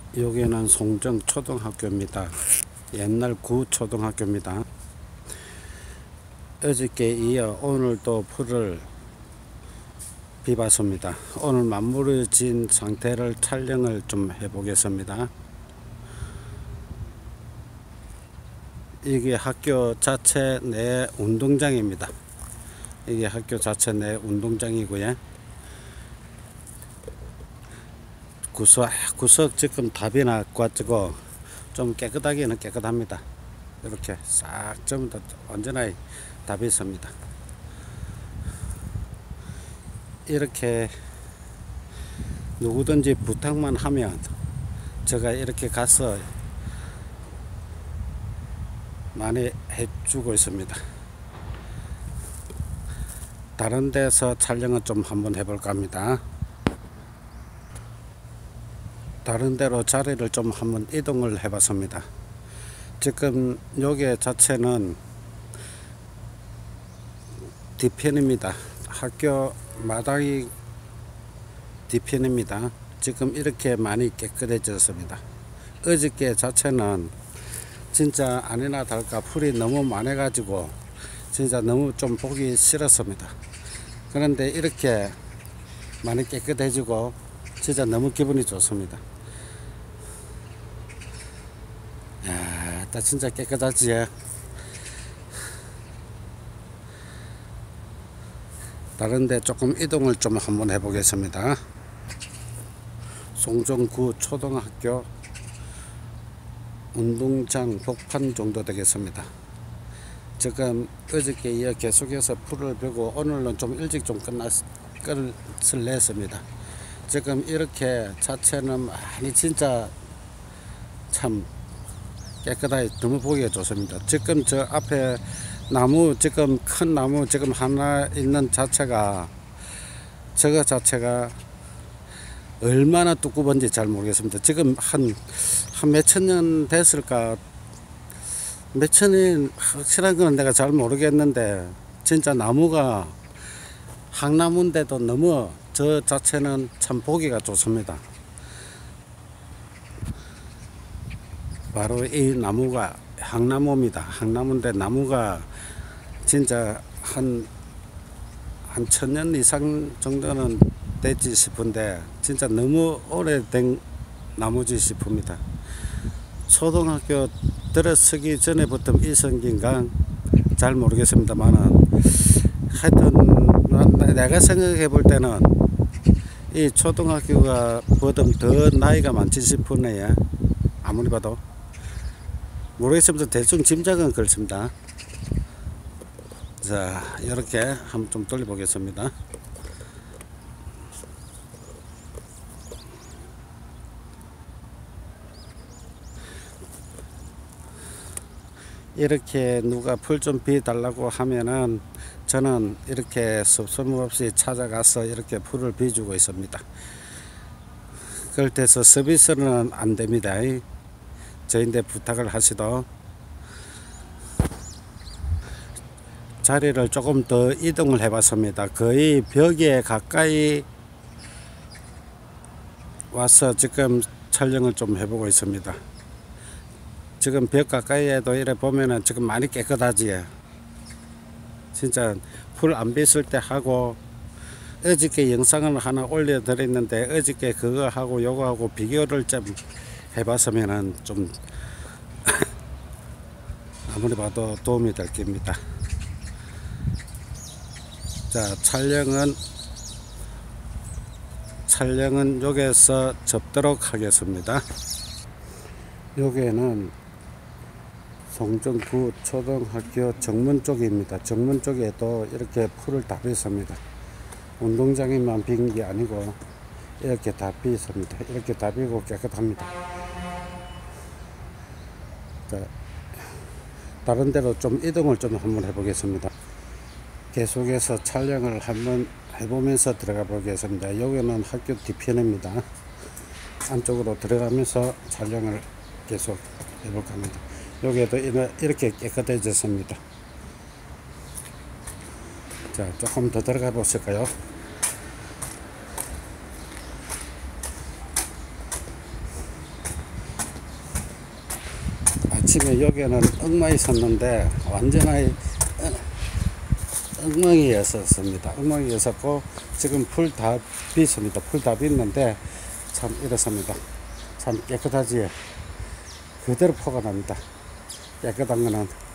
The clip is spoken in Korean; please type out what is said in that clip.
여기는 송정 초등학교입니다. 옛날 구초등학교입니다. 어저께 이어 오늘도 풀을 비봤습니다. 오늘 맞물어진 상태를 촬영을 좀 해보겠습니다. 이게 학교 자체 내 운동장입니다. 이게 학교 자체 내 운동장이고요. 구석 지금 답이 나가지고 좀 깨끗하기는 깨끗합니다. 이렇게 싹 전부 다 완전히 답이 있습니다. 이렇게 누구든지 부탁만 하면 제가 이렇게 가서 많이 해주고 있습니다. 다른 데서 촬영을 좀 한번 해볼까 합니다. 다른 데로 자리를 좀 한번 이동을 해봤습니다. 지금 여기 자체는 뒤편입니다. 학교 마당이 뒤편입니다. 지금 이렇게 많이 깨끗해졌습니다. 어저께 자체는 진짜 아니나 다를까 풀이 너무 많아 가지고 진짜 너무 좀 보기 싫었습니다. 그런데 이렇게 많이 깨끗해지고 진짜 너무 기분이 좋습니다. 야, 나 진짜 깨끗하지. 다른데 조금 이동을 좀 한번 해보겠습니다. 송정구 초등학교 운동장 복판 정도 되겠습니다. 지금 어저께 이어 계속해서 풀을 베고 오늘은 좀 일찍 좀 끝을 냈습니다. 지금 이렇게 자체는 많이 진짜 참 깨끗하게 너무 보기가 좋습니다. 지금 저 앞에 나무, 지금 큰 나무 지금 하나 있는 자체가 저거 자체가 얼마나 두꺼운지 잘 모르겠습니다. 지금 한 몇천 년 됐을까, 몇천 년 확실한 건 내가 잘 모르겠는데 진짜 나무가 항나무인데도 너무 저 자체는 참 보기가 좋습니다. 바로 이 나무가 항나무입니다. 항나무인데 나무가 진짜 한 천년 이상 정도는 됐지 싶은데 진짜 너무 오래된 나무지 싶습니다. 초등학교 들어서기 전에부터 있었긴가 잘 모르겠습니다만은 하여튼 내가 생각해 볼 때는 이 초등학교가 보다 더 나이가 많지 싶으네요. 아무리 봐도 모르겠습니다. 대충 짐작은 그렇습니다. 자, 이렇게 한번 좀 돌려보겠습니다. 이렇게 누가 풀 좀 비달라고 하면은 저는 이렇게 섭섭없이 찾아가서 이렇게 풀을 비주고 있습니다. 그럴 때서 서비스는 안 됩니다. 저인데 부탁을 하시도 자리를 조금 더 이동을 해봤습니다. 거의 벽에 가까이 와서 지금 촬영을 좀 해보고 있습니다. 지금 벽 가까이에도 이래 보면은 지금 많이 깨끗하지. 진짜 풀 안 빗을 때 하고 어저께 영상을 하나 올려드렸는데 어저께 그거 하고 요거 하고 비교를 좀 해봤으면은 좀 아무리 봐도 도움이 될 겁니다. 자, 촬영은 여기에서 접도록 하겠습니다. 여기는 송정구 초등학교 정문 쪽입니다. 정문 쪽에도 이렇게 풀을 다 빗습니다. 운동장에만 빈 게 아니고 이렇게 다 빗습니다. 이렇게 다 비고 깨끗합니다. 자, 다른 데로 좀 이동을 좀 한번 해보겠습니다. 계속해서 촬영을 한번 해보면서 들어가 보겠습니다. 여기는 학교 뒤편입니다. 안쪽으로 들어가면서 촬영을 계속 해볼까 합니다. 여기에도 이렇게 깨끗해졌습니다. 자, 조금 더 들어가 보실까요? 아침에 여기는 엉망이 섰는데 완전히 엉망이었습니다. 엉망이었었고 지금 풀 다 bis습니다. 풀 다 bis는데 참 이렇습니다. 참 깨끗하지. 그대로 포가 납니다. 깨끗한 거는